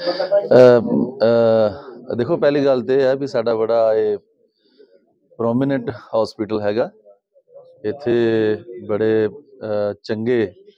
देखो पहली गल तो यह है भी साडा बड़ा ये प्रोमीनेंट हॉस्पिटल हैगा। इत्थे बड़े चंगे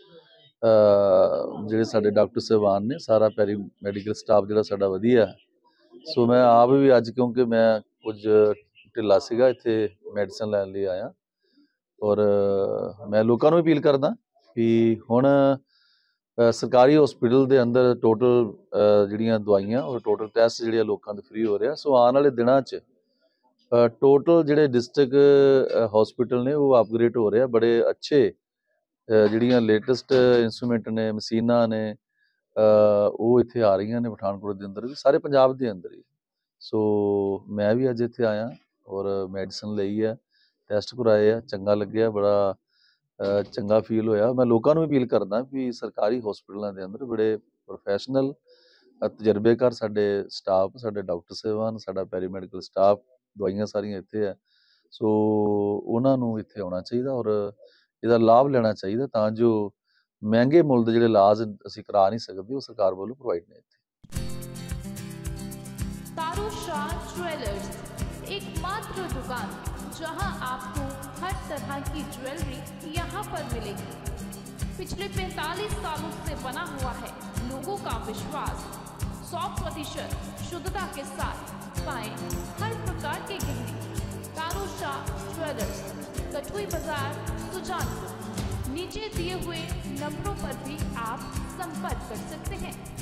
ਜਿਹੜੇ ਸਾਡੇ ਡਾਕਟਰ ਸਾਹਿਬਾਨ ਨੇ, ਸਾਰਾ ਪੈਰੀ ਮੈਡੀਕਲ ਸਟਾਫ ਜਿਹੜਾ ਸਾਡਾ ਵਧੀਆ। ਸੋ ਮੈਂ ਆਪ ਵੀ ਅੱਜ ਕਿਉਂਕਿ ਮੈਂ ਕੁਝ ਢਿੱਲਾ ਸੀਗਾ ਇੱਥੇ ਮੈਡੀਸਨ ਲੈਣ ਲਈ ਆਇਆ ਔਰ ਮੈਂ ਲੋਕਾਂ ਨੂੰ ਅਪੀਲ ਕਰਦਾ ਵੀ ਹੁਣ ਸਰਕਾਰੀ ਹਸਪੀਟਲ ਦੇ ਅੰਦਰ ਟੋਟਲ ਜਿਹੜੀਆਂ ਦਵਾਈਆਂ ਔਰ ਟੋਟਲ ਟੈਸਟ ਜਿਹੜੇ ਲੋਕਾਂ ਦੇ ਫ੍ਰੀ ਹੋ ਰਿਹਾ। ਸੋ ਆਉਣ ਵਾਲੇ ਦਿਨਾਂ 'ਚ ਟੋਟਲ ਜਿਹੜੇ ਡਿਸਟ੍ਰਿਕਟ ਹਸਪੀਟਲ ਨੇ ਉਹ ਅਪਗ੍ਰੇਡ ਹੋ ਰਿਹਾ। ਬੜੇ ਅੱਛੇ ਜਿਹੜੀਆਂ ਲੇਟੈਸਟ ਇੰਸਟਰੂਮੈਂਟ ਨੇ, ਮਸ਼ੀਨਾਂ ਨੇ, ਉਹ ਇੱਥੇ ਆ ਰਹੀਆਂ ਨੇ ਪਠਾਨਕੋਟ ਦੇ ਅੰਦਰ ਵੀ, ਸਾਰੇ ਪੰਜਾਬ ਦੇ ਅੰਦਰ ਹੀ। ਸੋ ਮੈਂ ਵੀ ਅੱਜ ਇੱਥੇ ਆਇਆ ਔਰ ਮੈਡੀਸਨ ਲਈ ਹੈ, ਟੈਸਟ ਕਰਵਾਏ ਆ, ਚੰਗਾ ਲੱਗਿਆ, ਬੜਾ ਚੰਗਾ ਫੀਲ ਹੋਇਆ। ਮੈਂ ਲੋਕਾਂ ਨੂੰ ਅਪੀਲ ਕਰਦਾ ਵੀ ਸਰਕਾਰੀ ਹਸਪੀਟਲਾਂ ਦੇ ਅੰਦਰ ਬੜੇ ਪ੍ਰੋਫੈਸ਼ਨਲ ਤਜਰਬੇਕਾਰ ਸਾਡੇ ਸਟਾਫ, ਸਾਡੇ ਡਾਕਟਰ ਸਾਹਿਬਾਨ, ਸਾਡਾ ਪੈਰੀਮੈਡੀਕਲ ਸਟਾਫ, ਦਵਾਈਆਂ ਸਾਰੀਆਂ ਇੱਥੇ ਹੈ। ਸੋ ਉਹਨਾਂ ਨੂੰ ਇੱਥੇ ਆਉਣਾ ਚਾਹੀਦਾ ਔਰ ਇਹਦਾ ਲਾਭ ਲੈਣਾ ਚਾਹੀਦਾ ਤਾਂ ਜੋ ਮਹਿੰਗੇ ਮੁੱਲ ਦੇ ਜਿਹੜੇ ਇਲਾਜ ਅਸੀਂ ਕਰਾ ਨਹੀਂ ਸਕਦੇ ਉਹ ਸਰਕਾਰ ਵੱਲੋਂ ਪ੍ਰੋਵਾਈਡ ਨੇ ਇੱਥੇ। तारुशाह ज्वेलर्स, एकमात्र दुकान जहां आपको हर तरह की ज्वेलरी यहां पर मिलेगी। पिछले 45 सालों से बना हुआ है लोगों का विश्वास। 100% शुद्धता के साथ पाएं हर प्रकार के गहने। तारुशाह ज्वेलर्स, कठुई बाजार, सुजानपुर। नीचे दिए हुए नंबरों पर भी आप संपर्क कर सकते हैं।